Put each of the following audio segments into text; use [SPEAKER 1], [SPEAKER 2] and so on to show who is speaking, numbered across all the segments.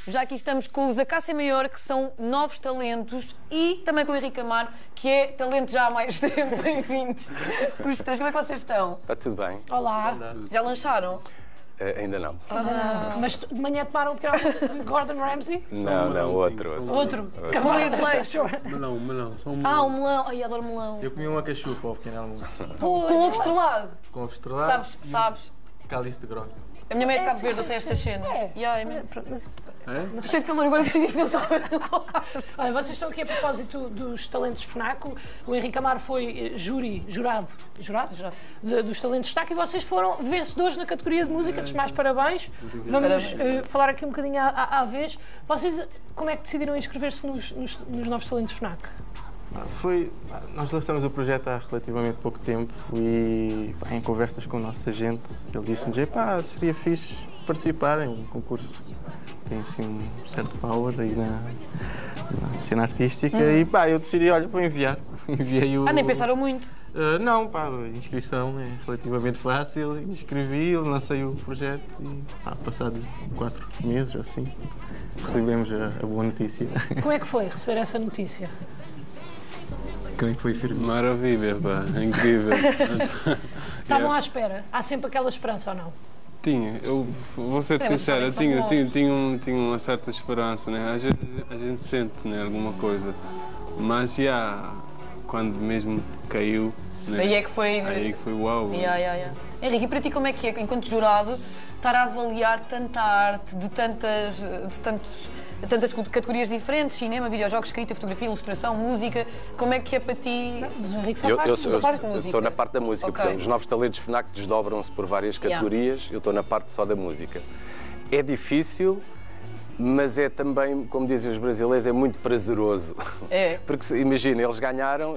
[SPEAKER 1] Já aqui estamos com os Acácia Maior, que são novos talentos, e também com o Henrique Amaro, que é talento já há mais tempo. Bem-vindos. Os três, como é que vocês estão?
[SPEAKER 2] Está tudo bem?
[SPEAKER 3] Olá.
[SPEAKER 1] Já lancharam?
[SPEAKER 2] Ainda não.
[SPEAKER 3] Mas de manhã tomaram o pequeno almoço de Gordon Ramsay?
[SPEAKER 2] Não, outro.
[SPEAKER 3] Outro?
[SPEAKER 1] Cavaleiro de leite.
[SPEAKER 4] Melão, só um melão.
[SPEAKER 1] Ah, o melão. Ai, adoro melão.
[SPEAKER 4] Eu comi uma cachupa ao pequeno almoço.
[SPEAKER 1] Com ovo estrelado.
[SPEAKER 4] Com ovo estrelado.
[SPEAKER 1] Sabes?
[SPEAKER 4] Cálice de grog.
[SPEAKER 1] A minha mãe é de Cabo Verde, eu sei estas cenas.
[SPEAKER 3] É.
[SPEAKER 1] Yeah, é mesmo.
[SPEAKER 4] É?
[SPEAKER 1] Cheio de calor, agora decidi que não estava.
[SPEAKER 3] Olha, vocês estão aqui a propósito dos talentos FNAC. O Henrique Amaro foi jurado dos talentos FNAC e vocês foram vencedores na categoria de música. Dos mais parabéns. Vamos falar aqui um bocadinho à vez. Vocês, como é que decidiram inscrever-se nos novos talentos FNAC?
[SPEAKER 4] Nós lançamos o projeto há relativamente pouco tempo e em conversas com o nosso agente, ele disse-nos: seria fixe participar em um concurso. Tem assim um certo power aí na cena artística e eu decidi, vou enviar. Enviei o...
[SPEAKER 1] nem pensaram muito?
[SPEAKER 4] Não, a inscrição é relativamente fácil, inscrevi, lancei o projeto e passado 4 meses ou assim, recebemos a boa notícia.
[SPEAKER 3] Como é que foi receber essa notícia?
[SPEAKER 4] Como é que foi, Firme?
[SPEAKER 5] Maravilha, incrível.
[SPEAKER 3] Estavam à espera? Há sempre aquela esperança ou não?
[SPEAKER 5] Tinha, eu vou ser sincero, eu tinha uma certa esperança, né? Às vezes a gente sente, né, alguma coisa, mas quando mesmo caiu, né?
[SPEAKER 1] Aí é que foi
[SPEAKER 5] uau.
[SPEAKER 1] Henrique, e para ti como é que é, enquanto jurado, estar a avaliar tanta arte, de tantas categorias diferentes, cinema, videojogos, escrita, fotografia, ilustração, música, como é que é para ti?
[SPEAKER 3] Mas o Henrique só
[SPEAKER 2] Eu estou na parte da música, porque os novos talentos FNAC desdobram-se por várias categorias, eu estou na parte só da música. É difícil, mas é também, como dizem os brasileiros, é muito prazeroso.
[SPEAKER 1] É.
[SPEAKER 2] Porque imagina, eles ganharam,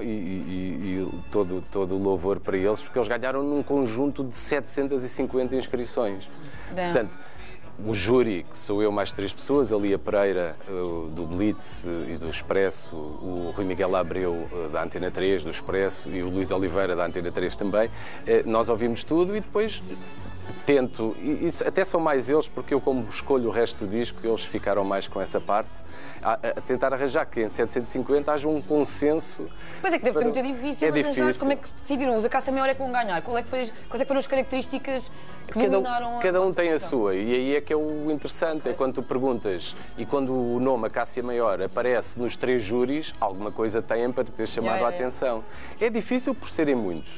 [SPEAKER 2] e todo o louvor para eles, porque eles ganharam num conjunto de 750 inscrições. Portanto, o júri, que sou eu mais 3 pessoas, a Lia Pereira, do Blitz e do Expresso, o Rui Miguel Abreu, da Antena 3, do Expresso, e o Luís Oliveira, da Antena 3 também, nós ouvimos tudo e depois tento, e até são mais eles, porque eu como escolho o resto do disco, eles ficaram mais com essa parte, a tentar arranjar que em 750 haja um consenso.
[SPEAKER 1] Pois é que deve ser muito difícil arranjar. Como é que decidiram? Os Acácia Maior é que vão ganhar? Quais é que foram as características que dominaram
[SPEAKER 2] cada um tem a sua, e aí é que é o interessante, é quando tu perguntas, e quando o nome Acácia Maior aparece nos 3 júris, alguma coisa têm para ter chamado a atenção. É difícil por serem muitos.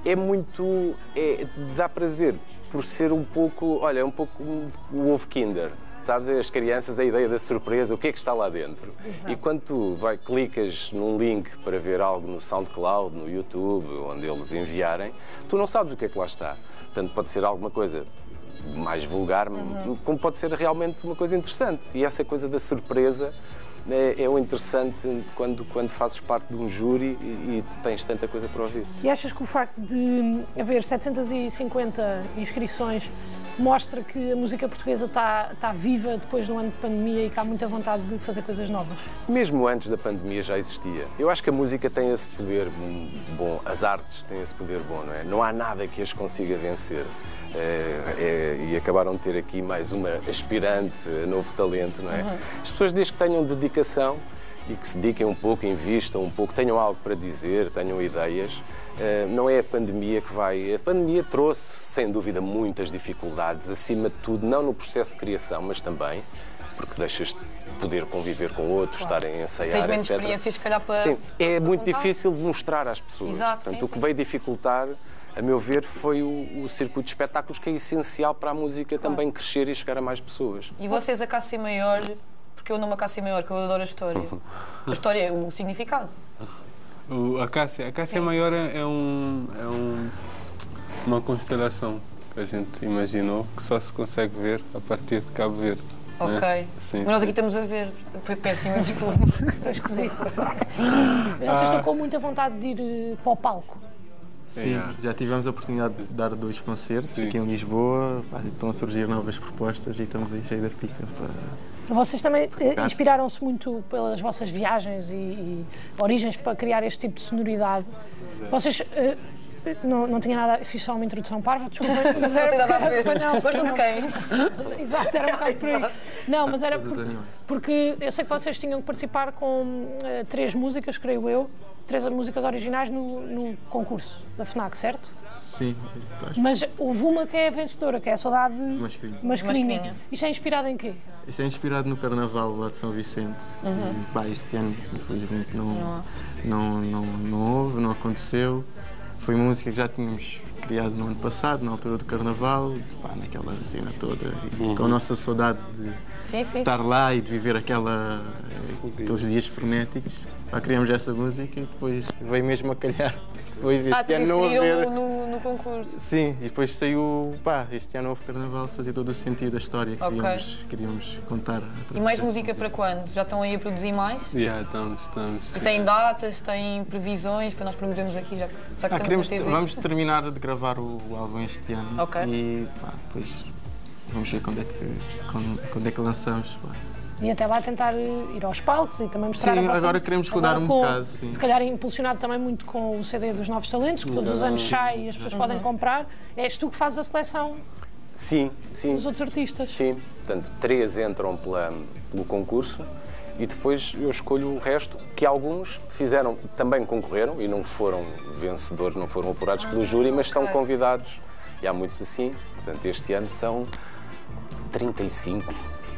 [SPEAKER 2] Dá prazer por ser um pouco o ovo Kinder. Sabes, as crianças, a ideia da surpresa, o que é que está lá dentro. Exato. E quando tu clicas num link para ver algo no SoundCloud, no YouTube, onde eles enviarem, tu não sabes o que é que lá está. Portanto, pode ser alguma coisa mais vulgar, como pode ser realmente uma coisa interessante. E essa coisa da surpresa é o interessante quando fazes parte de um júri e tens tanta coisa para ouvir.
[SPEAKER 3] E achas que o facto de haver 750 inscrições mostra que a música portuguesa está viva depois de um ano de pandemia e que há muita vontade de fazer coisas novas?
[SPEAKER 2] Mesmo antes da pandemia já existia. Eu acho que a música tem esse poder bom, as artes têm esse poder bom, não é? Não há nada que as consiga vencer. E acabaram de ter aqui mais uma aspirante a novo talento, não é? As pessoas desde que tenham dedicação e que se dediquem um pouco, invistam um pouco, tenham algo para dizer, tenham ideias, não é a pandemia que vai... A pandemia trouxe, sem dúvida, muitas dificuldades, acima de tudo, não no processo de criação, mas também porque deixas de poder conviver com outros, estarem a ensaiar,
[SPEAKER 1] tens menos
[SPEAKER 2] etc.
[SPEAKER 1] experiências, se calhar, para...
[SPEAKER 2] Sim, é muito difícil de mostrar às pessoas.
[SPEAKER 1] Exato,
[SPEAKER 2] portanto, o que veio dificultar, a meu ver, foi o circuito de espetáculos, que é essencial para a música também crescer e chegar a mais pessoas.
[SPEAKER 1] E vocês, Acácia Maior, porque eu não me Acácia Maior, que eu adoro a história. A história é o significado.
[SPEAKER 5] A Acácia Maior é uma constelação que a gente imaginou que só se consegue ver a partir de Cabo Verde.
[SPEAKER 1] Ok.
[SPEAKER 5] Né?
[SPEAKER 1] Mas nós aqui estamos a ver. Foi péssimo, desculpa.
[SPEAKER 3] É esquisito. Vocês estão com muita vontade de ir para o palco?
[SPEAKER 4] Sim, já tivemos a oportunidade de dar 2 concertos aqui em Lisboa. Estão a surgir novas propostas e estamos aí cheios de pica para...
[SPEAKER 3] Vocês também inspiraram-se muito pelas vossas viagens e origens para criar este tipo de sonoridade. Vocês não tinha nada, fiz só uma introdução parva, desculpa, mas
[SPEAKER 1] Não tem nada a
[SPEAKER 3] era...
[SPEAKER 1] ver.
[SPEAKER 3] Não,
[SPEAKER 1] Gostam de cães?
[SPEAKER 3] Exato, era um bocado por aí. Não, mas era porque eu sei que vocês tinham que participar com 3 músicas, creio eu, 3 músicas originais no concurso da FNAC, certo?
[SPEAKER 4] Sim.
[SPEAKER 3] Mas houve uma que é a vencedora, que é a Saudade
[SPEAKER 4] Mascarinha.
[SPEAKER 3] Mascarinha. Isto é inspirado em quê?
[SPEAKER 4] Isto é inspirado no Carnaval lá de São Vicente. E, pá, este ano, infelizmente, não houve, não aconteceu. Foi música que já tínhamos criado no ano passado, na altura do Carnaval, pá, naquela cena toda, e com a nossa saudade de estar lá e de viver aqueles dias frenéticos. Pá, criamos essa música e depois veio mesmo a calhar. Depois este ano não haver...
[SPEAKER 1] no concurso.
[SPEAKER 4] Sim, e depois saiu, pá, este ano houve Carnaval, fazia todo o sentido da história que queríamos contar.
[SPEAKER 1] E mais música para quando? Já estão aí a produzir mais?
[SPEAKER 5] Já, estamos.
[SPEAKER 1] E têm datas, têm previsões para nós promovermos aqui, já que estamos na TV?
[SPEAKER 4] Vamos terminar de gravar o álbum este ano.
[SPEAKER 1] Ok.
[SPEAKER 4] E pá, depois vamos ver quando é que lançamos. Pá.
[SPEAKER 3] E até lá tentar ir aos palcos e também mostrar
[SPEAKER 4] sim,
[SPEAKER 3] a vossa...
[SPEAKER 4] agora queremos rodar um bocado, sim.
[SPEAKER 3] Se calhar impulsionado também muito com o CD dos Novos Talentos, que todos os anos sai e as pessoas podem comprar. És tu que fazes a seleção
[SPEAKER 2] Sim.
[SPEAKER 3] dos outros artistas.
[SPEAKER 2] Sim, portanto, 3 entram pelo concurso e depois eu escolho o resto, que alguns também concorreram e não foram vencedores, não foram apurados pelo júri, mas são convidados. E há muitos assim, portanto, este ano são 35,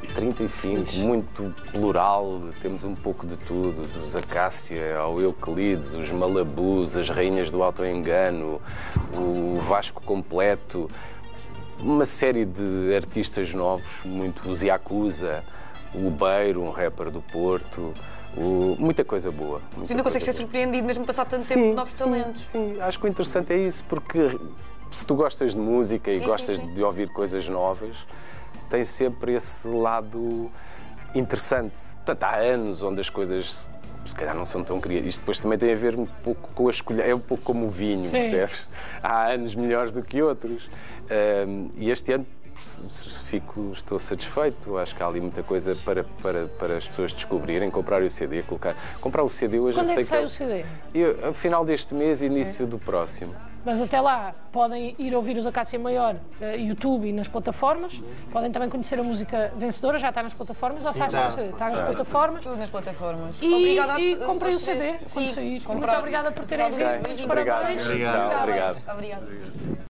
[SPEAKER 2] muito plural, temos um pouco de tudo, dos Acácia ao Euclides, os Malabus, as Rainhas do Autoengano, o Vasco Completo, uma série de artistas novos, os Yakuza, o Beiro, um rapper do Porto, muita coisa boa.
[SPEAKER 1] Tu ainda consegues ser surpreendido mesmo passar tanto tempo de novos talentos?
[SPEAKER 2] Sim, acho que o interessante é isso, porque se tu gostas de música e gostas de ouvir coisas novas, tem sempre esse lado interessante. Portanto, há anos onde as coisas se calhar não são tão criativas. Isto depois também tem a ver um pouco com a escolha, é um pouco como o vinho, percebes? Há anos melhores do que outros. E este ano estou satisfeito. Acho que há ali muita coisa para as pessoas descobrirem, comprar o CD, comprar o CD hoje.
[SPEAKER 3] Quando é que sai o CD?
[SPEAKER 2] Ao final deste mês e início do próximo.
[SPEAKER 3] Mas até lá podem ir ouvir os Acácia Maior YouTube e nas plataformas. Podem também conhecer a música vencedora, já está nas plataformas, ou sai só o CD? Está nas plataformas.
[SPEAKER 1] Tudo nas plataformas.
[SPEAKER 3] E comprei o CD quando sair. Muito obrigada por terem vindo.
[SPEAKER 2] Obrigado.